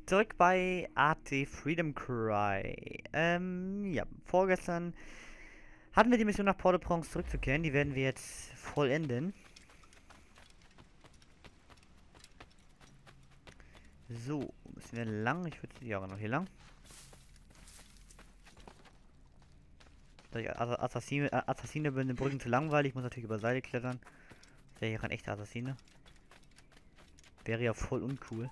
Zurück bei AT Freedom Cry. Ja, vorgestern hatten wir die Mission nach Port-au-Prince zurückzukehren. Die werden wir jetzt vollenden. So, müssen wir lang? Ich würde ja noch hier lang. Assassine bin, den Brücken zu langweilig. Ich muss natürlich über Seile klettern. Wäre hier ein echter Assassine. Wäre ja voll uncool.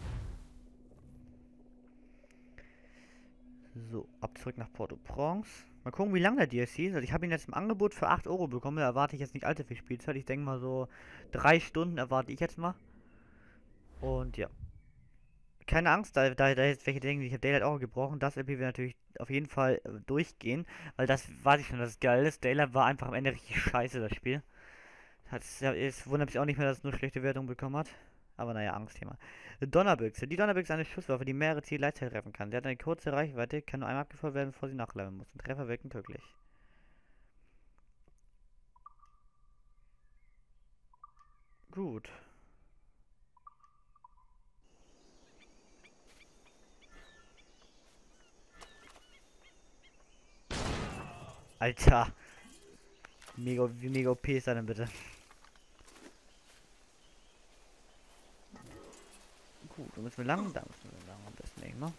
So, ab zurück nach Port-au-Prince. Mal gucken, wie lang der DLC ist. Also ich habe ihn jetzt im Angebot für 8 Euro bekommen. Da erwarte ich jetzt nicht allzu viel Spielzeit. Ich denke mal so 3 Stunden erwarte ich jetzt mal. Und ja. Keine Angst, da jetzt welche denken, ich habe Daylight auch gebrochen. Das LP wird natürlich auf jeden Fall durchgehen. Weil das weiß ich schon, dass es geil ist. Daylight war einfach am Ende richtig scheiße, das Spiel. Es wundert mich auch nicht mehr, dass es nur schlechte Wertungen bekommen hat. Aber naja, Angstthema. Donnerbüchse. Die Donnerbüchse ist eine Schusswaffe, die mehrere Ziele gleichzeitig treffen kann. Sie hat eine kurze Reichweite, kann nur einmal abgefeuert werden, bevor sie nachladen muss. Und Treffer wirken tödlich. Gut. Alter. Wie mega OP ist er denn bitte? Gut, da müssen wir lang, da müssen wir lang am besten irgendwann.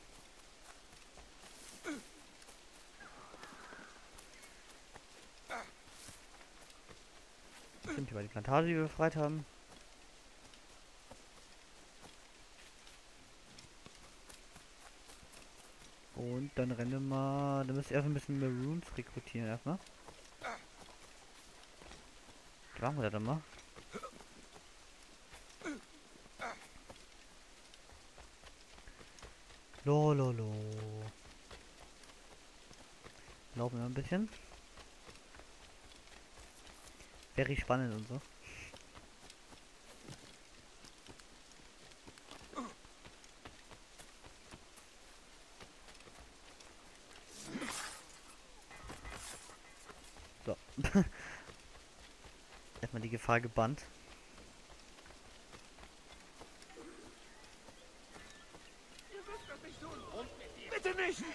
Stimmt, hier war die Plantage, die wir befreit haben. Und dann rennen wir mal. Da müssen wir erst ein bisschen Maroons rekrutieren erstmal. Machen wir das dann mal. Lololo. Laufen wir ein bisschen. Very spannend und so. So. Erstmal die Gefahr gebannt. Bitte nicht!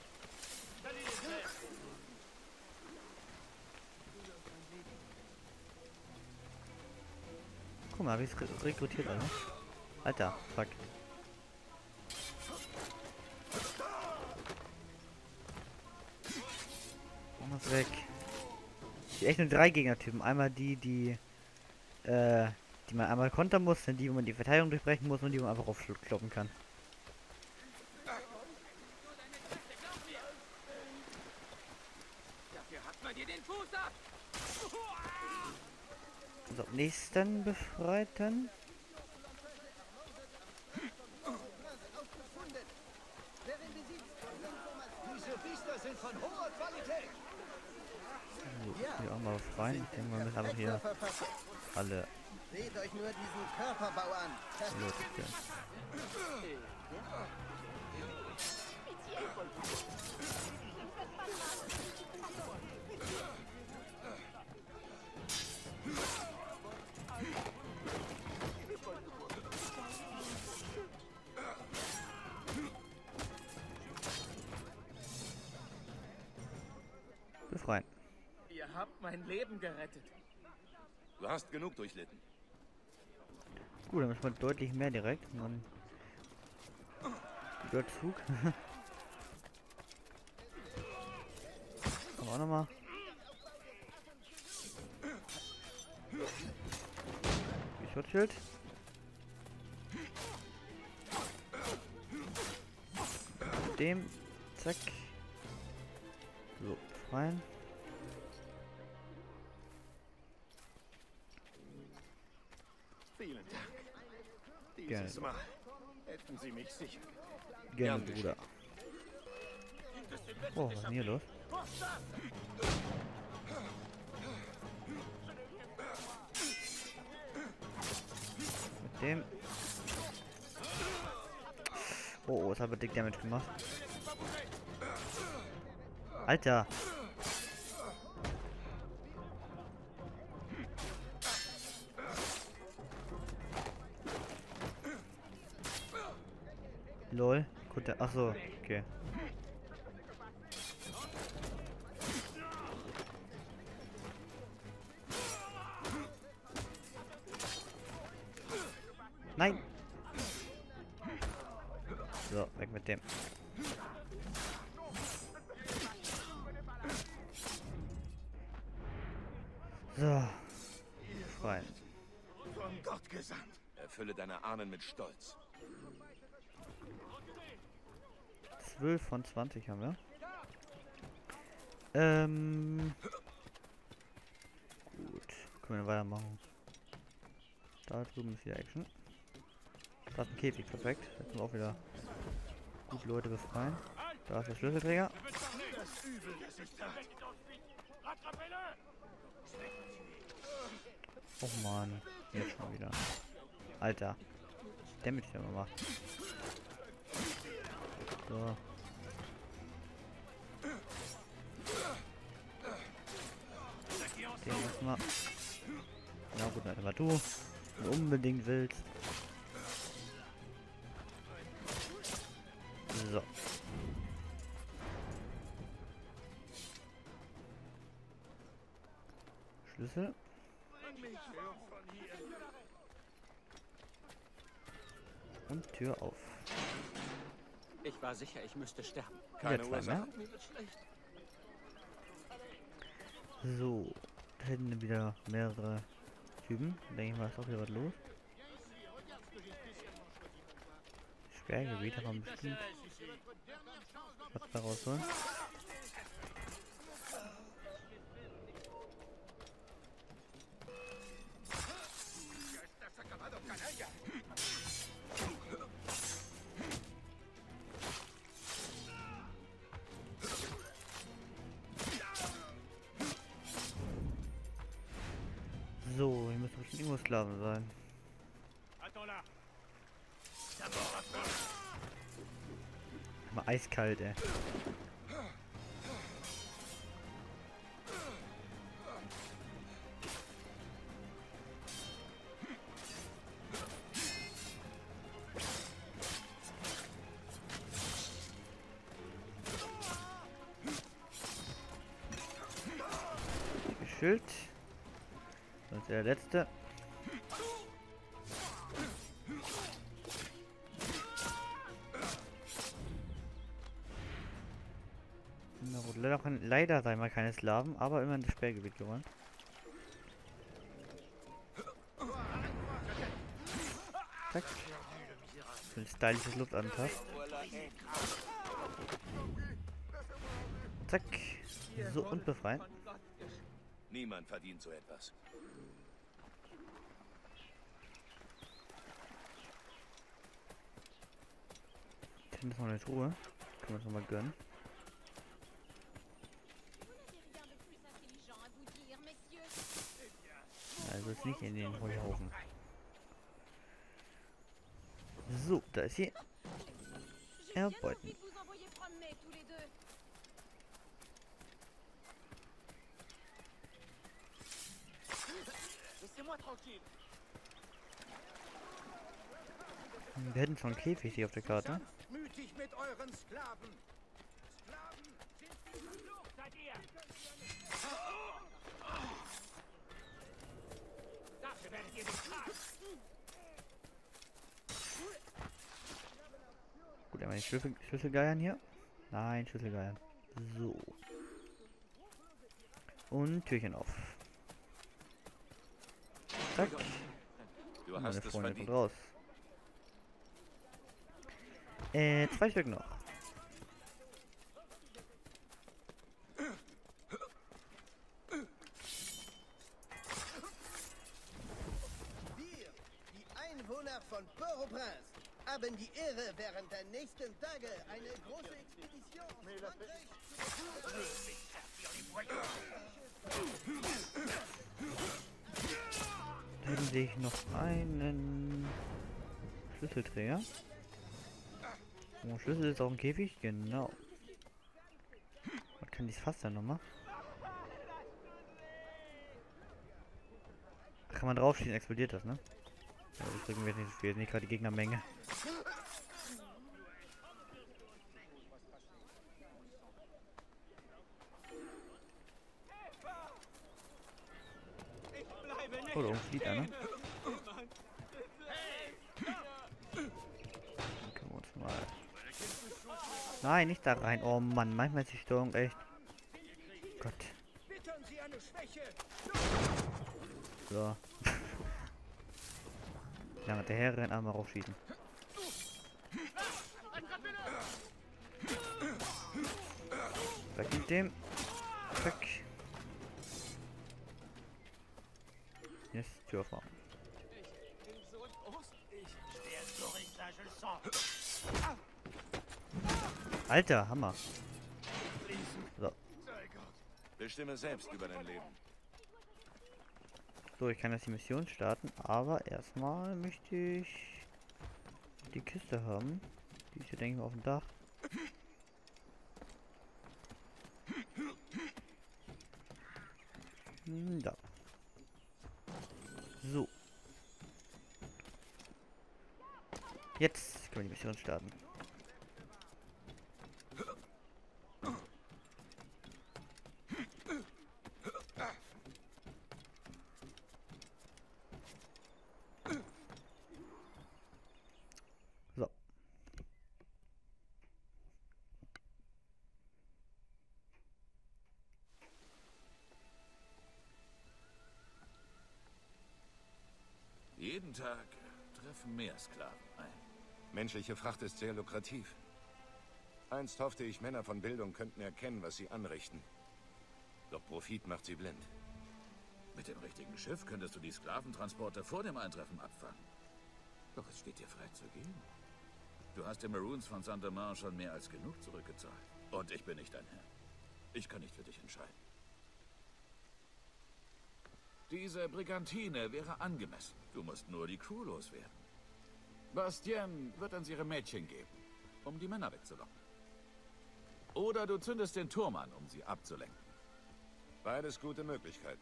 Guck mal, hab ich's rekrutiert, Alter. Alter, fuck. Mach was weg. Ich echt nur 3 Gegnertypen. Einmal die man einmal kontern muss, dann die, wo man die Verteidigung durchbrechen muss und die, wo man einfach aufkloppen kann. So, nächsten befreiten. Diese Biester sind von hoher Qualität. So, hier auch mal befreien. Ich denke mal, wir müssen einfach hier alle. Seht euch nur diesen Körperbau an. Befreien. Ihr habt mein Leben gerettet. Du hast genug durchlitten. Gut, dann müssen wir deutlich mehr direkt. Man guter Zug. Aber auch nochmal. Schutzschild. Mit dem. Zack. So, befreien. Vielen Dank. Gerne. Dieses Mal hätten Sie mich sicher. Gerne, Gern Bruder. Oh, was ist denn hier los? Mit dem. Oh, das hat dick Damage gemacht. Alter. Lol. Gut, achso, okay. Nein! So, weg mit dem. So. Frei. Von Gott gesandt. Erfülle deine Ahnen mit Stolz. 12 von 20 haben wir. Gut. Können wir weitermachen. Da drüben ist wieder Action. Da ist ein Käfig, perfekt. Jetzt können wir auch wieder gut Leute befreien. Da ist der Schlüsselträger. Oh Mann, jetzt schon wieder. Alter. Damage, der man macht. So. Den müssen wir. Na gut, dann immer du. Wenn du unbedingt willst. So. Schlüssel. Und Tür auf. Ich war sicher, ich müsste sterben. Keine Zwei Ursache. mehr. So. Da hinten wieder mehrere Typen. Denke ich mal, ist auch wieder was los. Sperrgebiet, da haben wir bestimmt was da rausholen. So, hier müssen bestimmt irgendwo Sklaven sein. Mal eiskalt, ey. Schild. Das ist der letzte. Na gut, leider sei mal keine Slaven, aber immerhin das Sperrgebiet gewonnen. Zack. So ein stylisches Luftanpass. Zack. So, und befreien. Niemand verdient so etwas. Hier ist noch eine Truhe. Können wir uns noch mal gönnen. Also jetzt nicht in den Heuhaufen. So, da ist sie. Erbeuten. Wir hätten schon einen Käfig hier auf der Karte. Mutig mit euren Sklaven. Sklaven Seid ihr? Dafür werdet ihr nicht tragen. Gut, einmal die Schlüsselgeiern hier. Nein, Schlüsselgeiern. So. Und Türchen auf. Zack. Du Meine hast es Freunde verdient. kommt raus. 2 Stück noch. Wir, die Einwohner von Port-au-Prince, haben die Ehre, während der nächsten Tage eine große Expedition aus Frankreich Da hätten sehe ich noch einen Schlüsselträger. Oh, Schlüssel ist auch ein Käfig? Genau. Was kann dieses Fass denn nochmal? Kann man draufschießen, explodiert das, ne? Ja, das bringen wir jetzt nicht so viel, nicht gerade die Gegnermenge. Oh, da oben flieht einer. Dann können wir uns mal... Nein, nicht da rein. Oh Mann, manchmal ist die Steuerung echt... Gott. So. Ja, mit der Herren einmal raufschießen. Weg mit dem. Zack. Jetzt Tür aufmachen. Alter, Hammer. So. Bestimme selbst über dein Leben. So, ich kann jetzt die Mission starten, aber erstmal möchte ich die Kiste haben. Die ist hier, denke ich mal, auf dem Dach. Da. So. Jetzt können wir die Mission starten. So. Jeden Tag treffen mehr Sklaven ein. Menschliche Fracht ist sehr lukrativ. Einst hoffte ich, Männer von Bildung könnten erkennen, was sie anrichten. Doch Profit macht sie blind. Mit dem richtigen Schiff könntest du die Sklaventransporte vor dem Eintreffen abfangen. Doch es steht dir frei zu gehen. Du hast den Maroons von Saint-Domingue schon mehr als genug zurückgezahlt. Und ich bin nicht dein Herr. Ich kann nicht für dich entscheiden. Diese Brigantine wäre angemessen. Du musst nur die Crew loswerden. Bastien wird uns ihre Mädchen geben, um die Männer wegzulocken. Oder du zündest den Turm an, um sie abzulenken. Beides gute Möglichkeiten.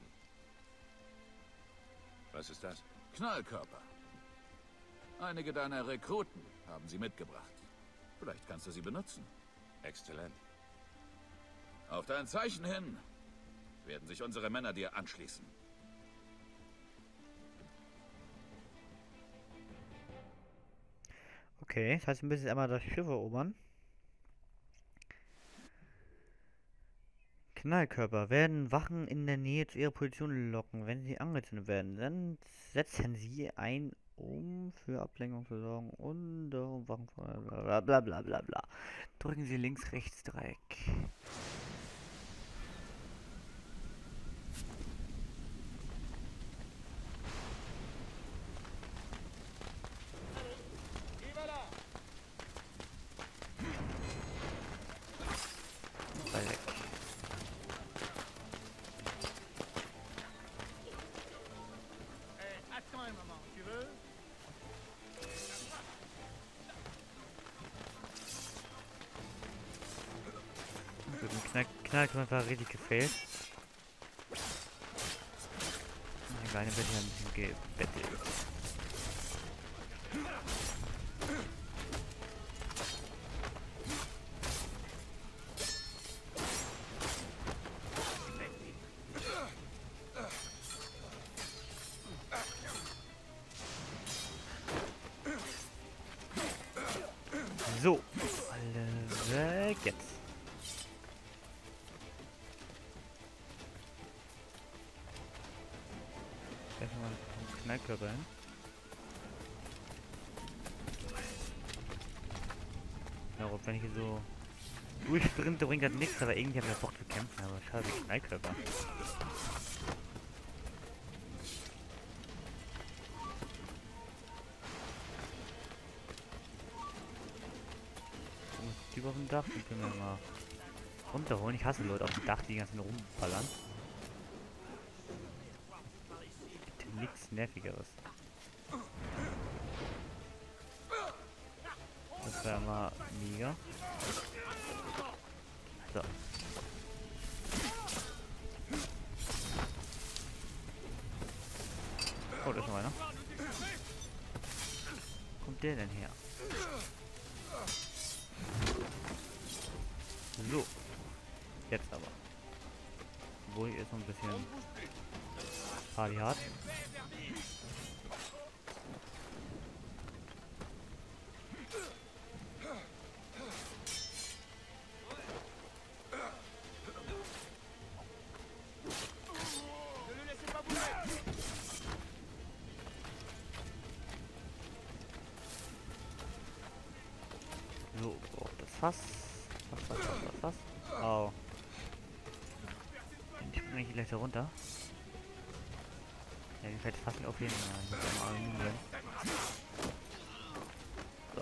Was ist das? Knallkörper. Einige deiner Rekruten haben sie mitgebracht. Vielleicht kannst du sie benutzen. Exzellent. Auf dein Zeichen hin werden sich unsere Männer dir anschließen. Okay, das heißt, wir müssen jetzt einmal das Schiff erobern. Knallkörper werden Wachen in der Nähe zu ihrer Position locken. Wenn sie angezündet werden, dann setzen sie ein, um für Ablenkung zu sorgen und um Wachen von bla bla bla bla bla. Drücken Sie links, rechts, Dreieck. Dreieck. Gut, ein Knallkörper war richtig gefehlt. Der Kleine wird hier ein bisschen gebettelt. So, alle weg jetzt. Werfen wir einen Knallkörper hin. Ja, ob wenn ich hier so durchsprinte, bringt das nichts, aber irgendwie habe ich ja Bock zu kämpfen, aber schade, Knallkörper. Die auf dem Dach, die können wir mal runterholen. Ich hasse Leute auf dem Dach, die ganzen rumballern. Gibt nichts Nervigeres. Das wäre mal mega. So. Oh, da ist noch einer. Wo kommt der denn her? So. Jetzt aber. Wo hier ist noch ein bisschen Party hart. So, oh, das Fass. Was? Au. Ich bin eigentlich gleich da runter. Ja, mir fällt das Fass nicht auf jeden Fall. Ich muss ja mal Aluminium. So.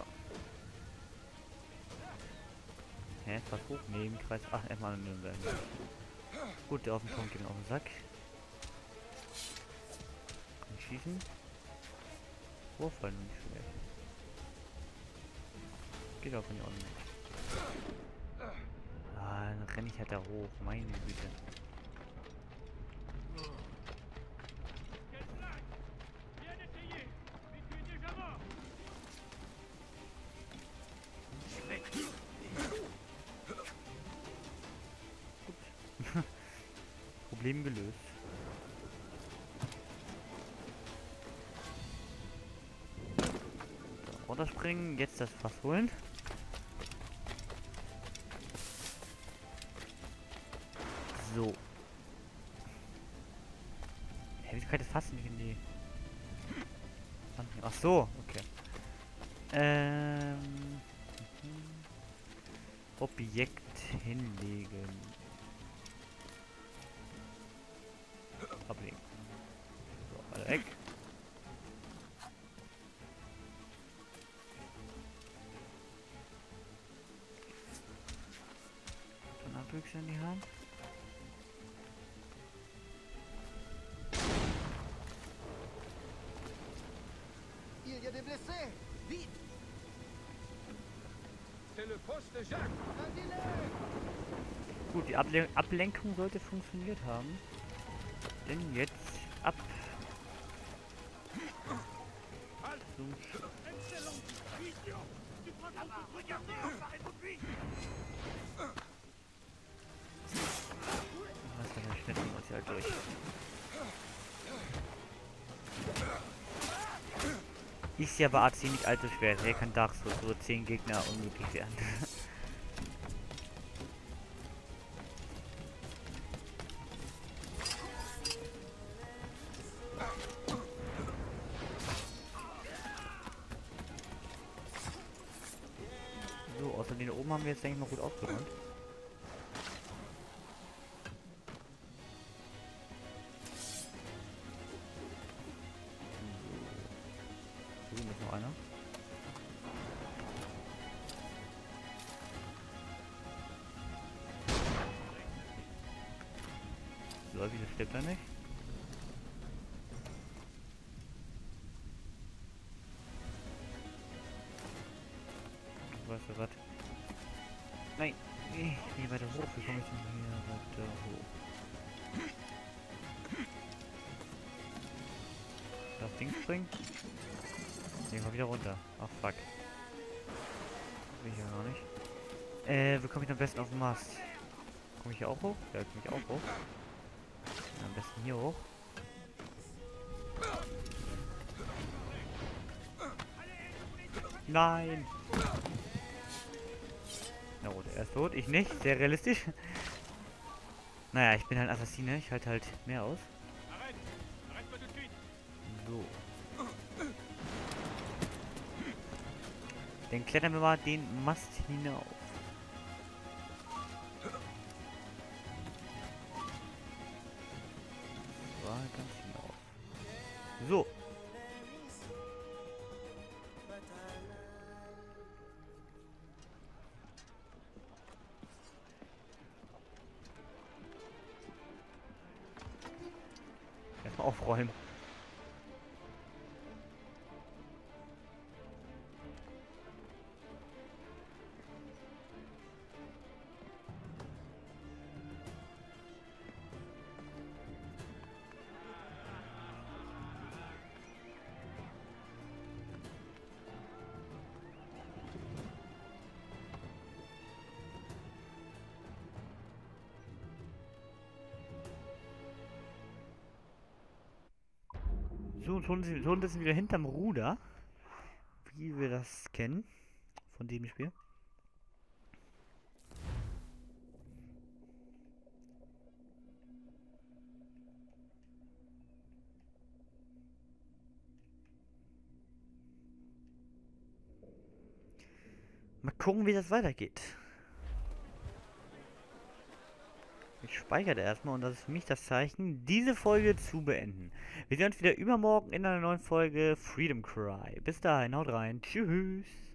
Hä, ist was hoch? Nee, im Kreis. Ach, erstmal Aluminium werden. Gut, der auf den Punkt geht mir auf den Sack. Kann ich schießen? Wurfball nicht schlecht. Geht auch von hier unten nicht. Ah, dann renne ich halt da hoch. Meine Güte. Problem gelöst. So, runterspringen, jetzt das Fass holen. So. Hä, wieso kann ich das Fass nicht in die... Ach so, okay. Objekt hinlegen. Ablegen. So, alle weg. Dann Büchse in die Hand. Il y a des blessés. Vite. C'est le poste de Jacques. Gut, die Ablenkung sollte funktioniert haben. Denn jetzt ab zum was für eine Schnitt muss halt durch. Ist ja bei AC nicht allzu schwer. Hier kann Dark Souls so 10 Gegner unmöglich werden. So, außer den oben haben wir jetzt, denke ich mal, gut aufgeräumt. So, hier ist noch einer. So, wieso stirbt er nicht? Weißt du was? Nein! Hier weiter hoch. Wie komme ich denn hier weiter hoch? Das Ding springen? Ne, komm wieder runter. Ach fuck. Will ich ja gar nicht. Wie komme ich am besten auf den Mast? Komme ich hier auch hoch? Ja, komme ich auch hoch. Am besten hier hoch. Nein! Na gut, er ist tot, ich nicht. Sehr realistisch. Naja, ich bin halt Assassine, ich halte halt mehr aus. So. Dann klettern wir mal den Mast hinauf. War ganz hinauf. So. Erstmal aufräumen. So, schon sind wir wieder hinterm Ruder. Wie wir das kennen. Von diesem Spiel. Mal gucken, wie das weitergeht. Ich speichere erstmal und das ist für mich das Zeichen, diese Folge zu beenden. Wir sehen uns wieder übermorgen in einer neuen Folge Freedom Cry. Bis dahin, haut rein. Tschüss.